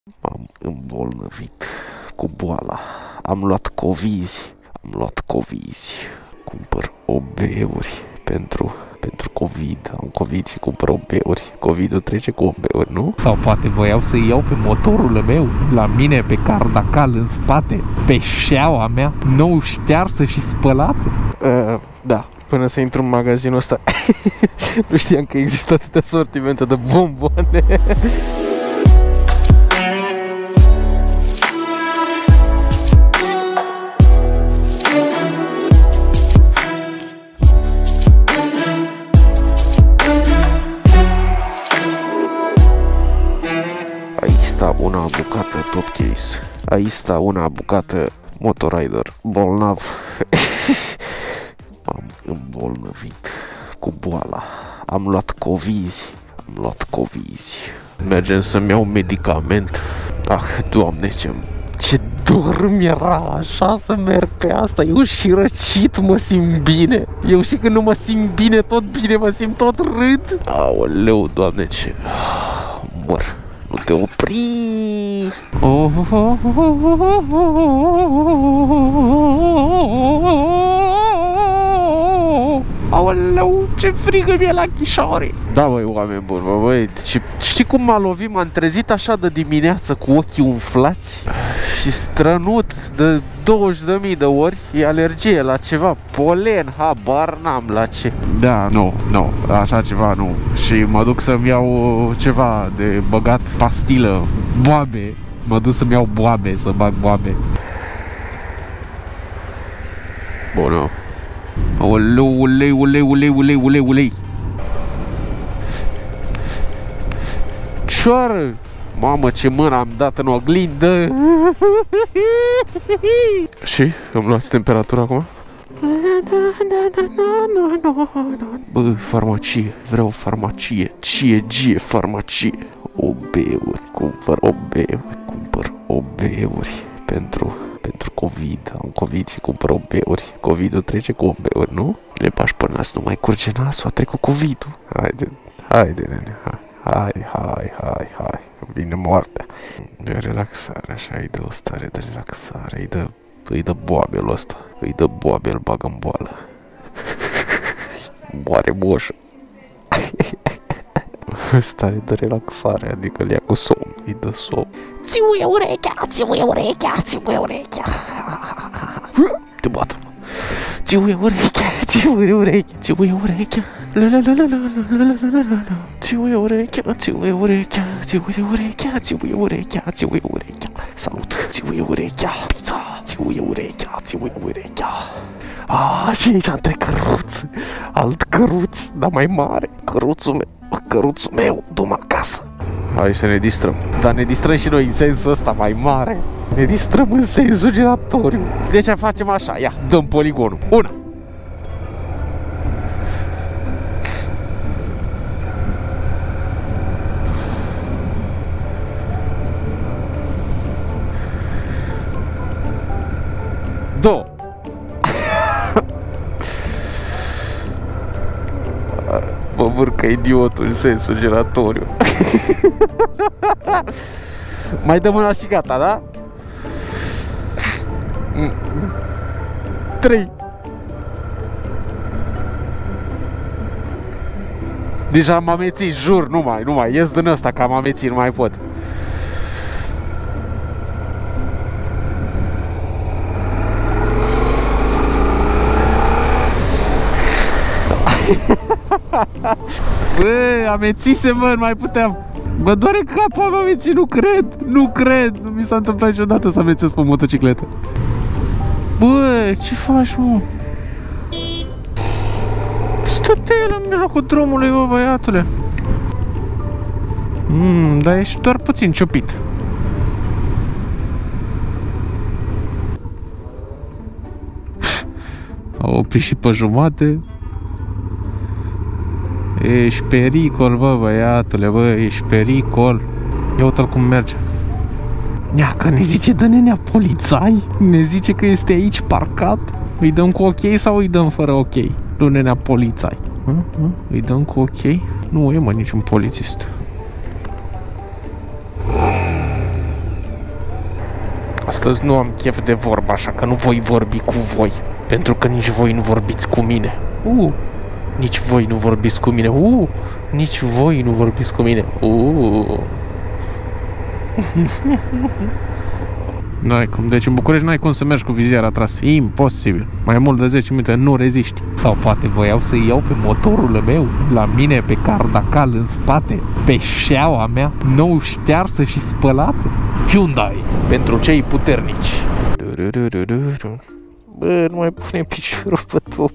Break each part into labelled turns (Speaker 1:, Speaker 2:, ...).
Speaker 1: M-am îmbolnăvit cu boala. Am luat covizi. Cumpăr OB-uri pentru COVID. Am COVID și cumpăr OB-uri. COVID-ul trece cu OB-uri, nu? Sau poate voiau să iau pe motorul meu, la mine, pe cardacal, în spate, pe șeaua mea, nou ștearsă și spălată. Da, până să intru în magazinul ăsta nu știam că există atâtea sortimente de bomboane. Una bucată top case. Aici una bucată motorider bolnav. M-am îmbolnăvit cu boala. Am luat covizi. Mergem să-mi iau medicament. Ah, Doamne, ce dor mi-era așa să merg pe asta. Eu și răcit mă simt bine. Eu și când nu mă simt bine, tot bine mă simt, tot râd. Aoleu, Doamne, ce... mor. Nu te opri! Aoleu, ce frigă mi-e la Chișoare! Da, băi, oameni buni, băi, știi cum m-a lovit? M-am trezit așa de dimineață cu ochii umflați și strănut de 20.000 de ori. E alergie la ceva, polen, habar n-am la ce. Da, nu, așa ceva nu. Și mă duc să-mi iau ceva de băgat, pastilă, boabe. Mă duc să-mi iau boabe, să bag boabe. Bună. Ulei. Cioară! Mamă, ce mână am dat în oglindă! Și? Îmi luați temperatura acum? Bă, farmacie, vreau farmacie. Farmacie. OB-uri, cumpăr OB-uri pentru COVID. Am COVID și cumpăr OB-uri. COVID-ul trece cu OB-uri, nu? Le bași pe nas, nu mai curge nasul, a trecut COVID-ul. Haide, nene, hai. Vine moartea. De relaxare, așa, îi dă o stare de relaxare, îi dă boabelul ăsta. Îi dă boabe, îl bagă în boală. Moare moșă. Stare de relaxare, adică îl ia cu somn, îi dă somn. Țiuie urechea. Te bat. Țiuie urechea. Țiuie urechea. Salut. Țiuie urechea. Pizza. Țiuie urechea. Și aici între căruț. Alt căruț, dar mai mare. Căruțul meu, du-mă acasă. Hai să ne distrăm. Dar ne distrăm și noi în sensul ăsta mai mare. Ne distrăm în sensul giratoriu. Deci facem așa, ia, dăm poligonul. 1. Două. Mă vârcă idiotul în sensul giratoriu. Mai dăm una și gata, da? 3. Deja m-am amețit, jur, nu mai ies din ăsta că am amețit, nu mai pot. Bă, amețise, mă, nu mai puteam. Mă doare capul, am amețit, nu cred. Nu mi s-a întâmplat niciodată să amețesc pe motocicletă. Bă, ce faci, mă? Stă-te el în mijlocul drumului, bă, băiatule. Dar ești doar puțin ciupit. A oprit și pe jumate. Ești pericol, bă, băiatule, bă, ești pericol. Ia uite-l cum merge. Neacă, ne zice de nenea polițai. Ne zice că este aici parcat. Îi dăm cu ok sau îi dăm fără ok? Nu, nenea polițai. Îi dăm cu ok? Nu e, mă, niciun polițist. Astăzi nu am chef de vorbă, așa că nu voi vorbi cu voi. Pentru că nici voi nu vorbiți cu mine. Nici voi nu vorbiți cu mine. Nici voi nu vorbiți cu mine. N-ai cum. Deci în București n-ai cum să mergi cu viziera tras. E imposibil. Mai mult de 10 minute nu reziști. Sau poate voiau să iau pe motorul meu la mine pe Cardacal în spate, pe șeaua mea, nou ștearsă și spălată. Hyundai. Pentru cei puternici. Bă, nu mai pune piciorul pe top.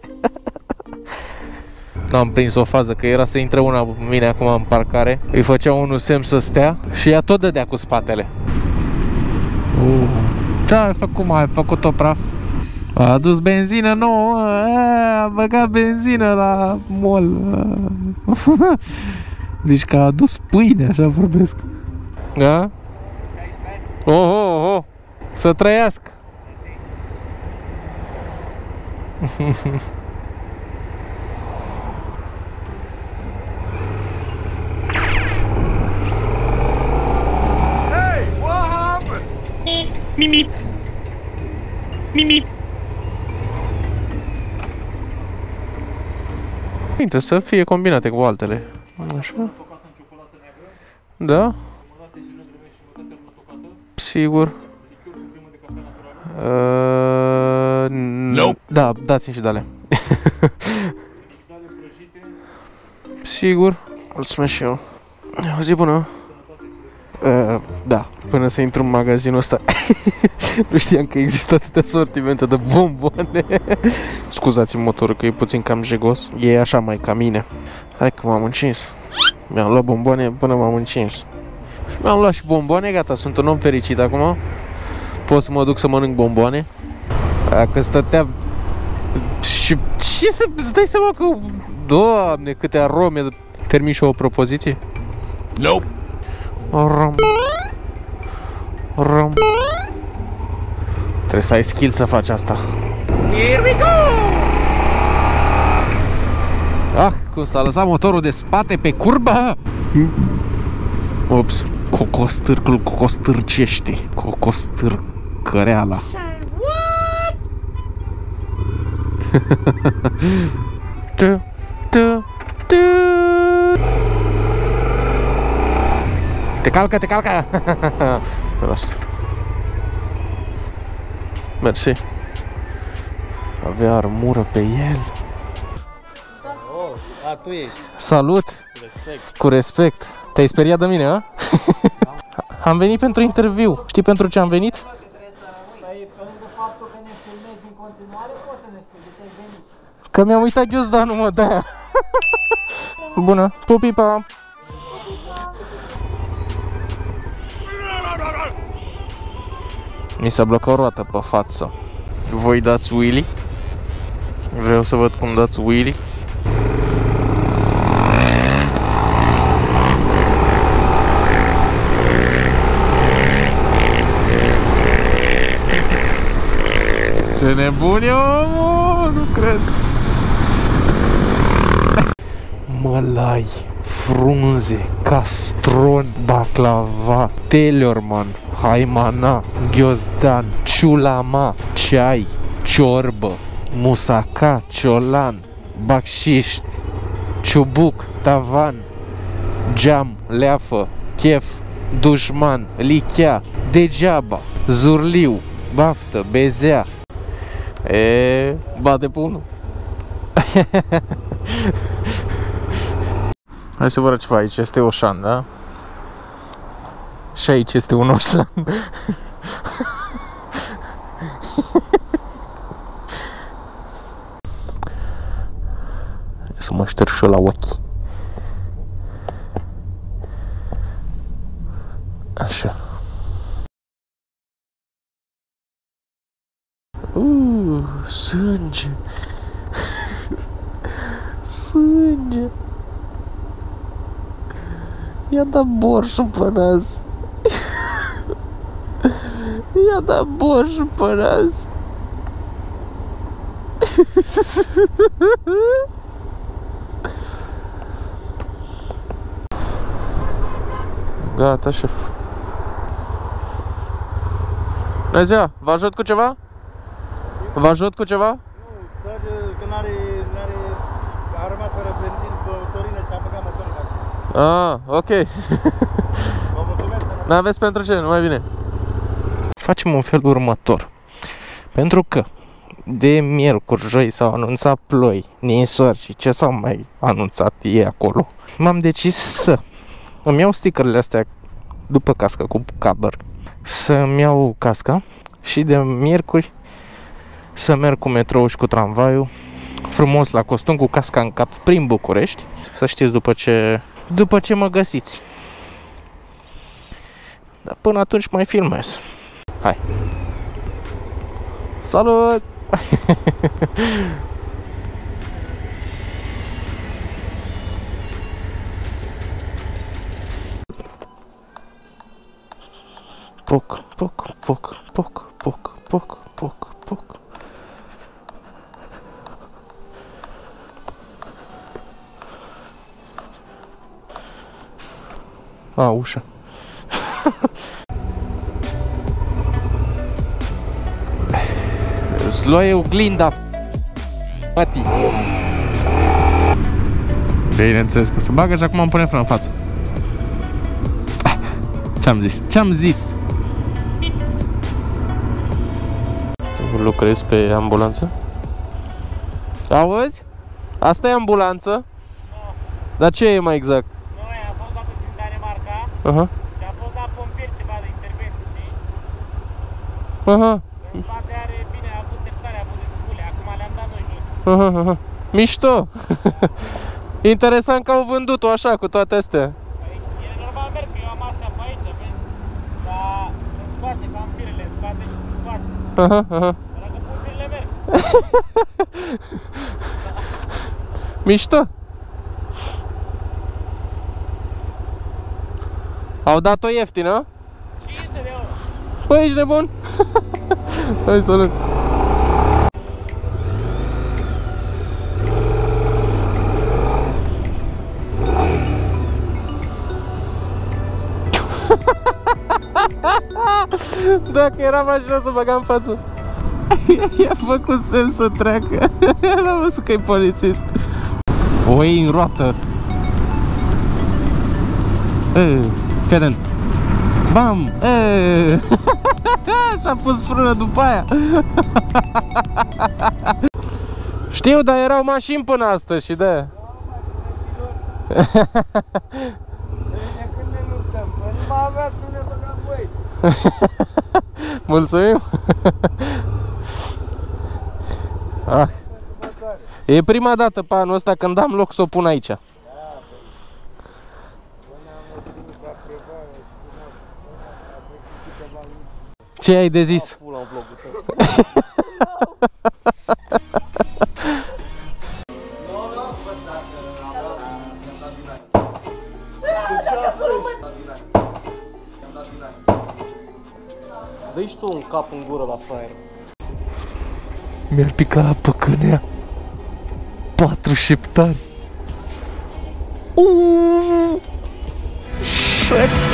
Speaker 1: N-am prins o fază, că era să intre una mine acum în parcare. Îi făcea unul semn să stea și ea tot dădea cu spatele. Ce ai făcut, mai ai făcut-o praf? A adus benzină nouă, a băgat benzină la mall. Zici că a adus pâine, așa vorbesc. Da? Oh, să trăiască. Mimi. Trebuie să fie combinate cu altele. Așa. Da? Sigur. Da, dați-mi și de-alea. Sigur. Mulțumesc și eu. O zi bună. Da, până să intru în magazinul ăsta. Nu știam că există atâtea sortimente de bomboane. Scuzați-mi motorul că e puțin cam jegos. E așa mai ca mine. Hai că m-am încins. Mi-am luat bomboane până m-am încins. Mi-am luat și bomboane, gata, sunt un om fericit acum. Pot să mă duc să mănânc bomboane. Dacă stăteam... Și ce să-ți dai seama că... Doamne, câte arome. Termin și o propoziție? Nope. Rom. Trebuie să ai skill să faci asta. Here we go! Ah, cum s-a lăsat motorul de spate pe curbă! Ups, cocostârcul cocostârcește. Cocostârcăreala. Te calcă! Prost. Mersi. Avea armură pe el.
Speaker 2: Tu ești.
Speaker 1: Salut! Cu respect. Te-ai speriat de mine, a? Am venit pentru interviu. Știi pentru ce am venit?
Speaker 2: Păi, pe lângă faptul că ne filmezi în continuare, poți să ne spui de ce ai venit.
Speaker 1: Că mi-am uitat ghiozdanul, mă, de-aia. Bună! Pupipa! Mi s-a blocat o roată pe față. Voi dați wheelie? Vreau să văd cum dați wheelie. Ce nebun e omul! Nu cred! Mălai, frunze, castron, baclava, Telorman, haimana, ghiozdan, ciulama, ceai, ciorbă, musaca, ciolan, bacșiș, ciubuc, tavan, geam, leafă, chef, dușman, lichea, degeaba, zurliu, baftă, bezea. Bate punul. Hai să vă arăt ceva. Aici este Oșan, da? Și aici este un Oșan. Să mă șterg și eu la ochi. Așa. Sânge. Sânge. I-a dat borșul pe nas. I-a dat borșul pe nas. Gata, șef. Bună ziua, vă ajut cu ceva? Vă ajut cu ceva?
Speaker 3: Nu, doar că a rămas fără benzin, motorină și a băgat motorină.
Speaker 1: Ah, ok.
Speaker 3: Vă mulțumesc.
Speaker 1: N-aveți pentru ce, nu mai bine. Facem un fel următor. Pentru că de miercuri, joi s-au anunțat ploi, ninsori și ce s-au mai anunțat ei acolo, m-am decis să îmi iau stickerele astea după cască cu cover, să-mi iau casca și de miercuri să merg cu metrou și cu tramvaiul frumos la costum cu casca în cap prin București. Să știți după ce mă găsiți. Dar până atunci mai filmez. Hai. Salut! Poc, poc, poc, poc, poc, poc, poc, poc. A, ușa. Îți luai oglinda, mati. Bineînțeles că se bagă și acum îmi pune frână în față. Ce-am zis? Ce-am zis? Lucrezi pe ambulanță? Auzi? Asta e ambulanță?
Speaker 2: Nu.
Speaker 1: Dar ce e mai exact?
Speaker 2: Nu, a fost dată din Danemarca și a fost la pompieri ceva de intervenție, știi? În spate are, bine, a avut septare, a avut descule, acum le-am dat noi jos.
Speaker 1: Mișto! Interesant că au vândut-o așa, cu toate astea.
Speaker 2: Păi, ele normal merg, că eu am astea pe aici, vezi? Dar sunt scoase, că am firele în spate și sunt scoase. Dar că pun firele merg.
Speaker 1: Mișto! Au dat-o ieftină?
Speaker 2: 500 de euro.
Speaker 1: Păi, ești nebun? Hai, salut! Dacă era mașina să băga în față. I-a făcut semn să treacă. L-am văzut că e polițist. O iei în roată. Fii atent. Bam! Și-a pus frână după aia. Știu, dar erau mașini până astăzi și de-aia.
Speaker 3: Când ne luptăm, nu mai avea cum ne băgăm voi.
Speaker 1: Mulțumim! Ah. E prima dată pe anul ăsta când am loc să o pun aici. Ce ai de zis?
Speaker 3: Dă-i și tu un cap în gură la fraier.
Speaker 1: Mi-a picat la păcănea 4 șeptari. Shrek.